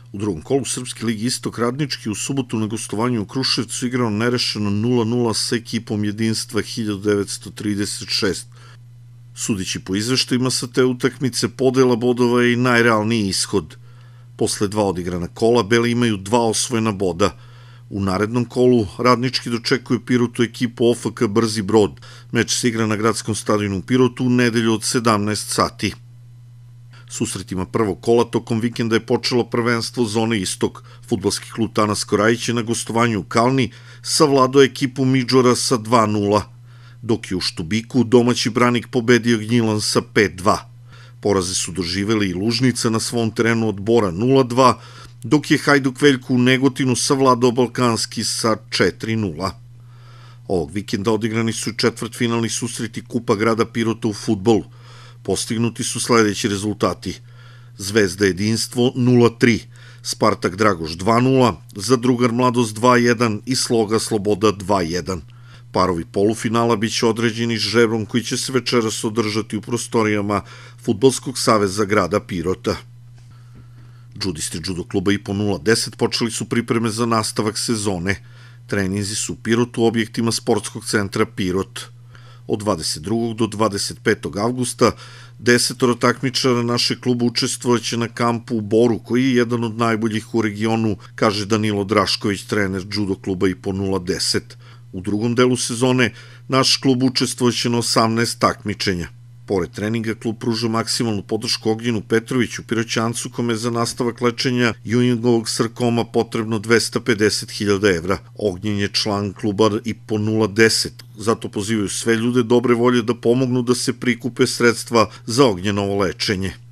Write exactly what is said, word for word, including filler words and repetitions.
U drugom kolu Srpske ligi Istok Radnički u subotu na gostovanju u Kruševcu igrao nerešeno nula nula sa ekipom Jedinstva hiljadu devetsto trideset šest. Sudići po izveštajima sa te utakmice, podela bodova je i najrealniji ishod. Posle dva odigrana kola, Beli imaju dva osvojena boda. U narednom kolu Radnički dočekuju Pirotu ekipu O F K Brzi Brod. Meč se igra na gradskom stadionu u Pirotu u nedelju od sedamnaest sati. Susretima prvog kola tokom vikenda je počelo prvenstvo zone Istok. Fudbalski klub Tanas Korajić je na gostovanju u Kalni savladao ekipu Midžora sa dva nula, dok je u Štubiku domaći branik pobedio Gnjilan sa pet dva. Poraze su doživeli i Lužnica na svom terenu od Bora nula dva, dok je Hajduk Veljko u Negotinu savladao Balkanski sa četiri nula. Ovog vikenda odigrani su četvrtfinalni susreti Kupa grada Pirota u fudbalu. Postignuti su sledeći rezultati: Zvezda Jedinstvo nula tri, Spartak Dragoš dva nula, Zadrugar Mladost dva jedan i Sloga Sloboda dva jedan. Parovi polufinala biće određeni žrebom koji će se večeras održati u prostorijama Fudbalskog saveza grada Pirota. Džudisti judo kluba I P O nula deset počeli su pripreme za nastavak sezone. Treninzi su u Pirotu u objektima sportskog centra Pirot. Od dvadeset drugog do dvadeset petog avgusta desetoro takmičara našeg kluba učestvovaće na kampu u Boru, koji je jedan od najboljih u regionu, kaže Danilo Drašković, trener judo kluba I P O nula deset. U drugom delu sezone naš klub učestvovaće na osamnaest takmičenja. Pored treninga, klub pruža maksimalnu podršku Ognjenu Petroviću, Piroćancu, kome je za nastavak lečenja Jungingovog sarkoma potrebno dvesta pedeset hiljada evra. Ognjen je član kluba I P O nula deset, zato pozivaju sve ljude dobre volje da pomognu da se prikupe sredstva za Ognjenovo lečenje.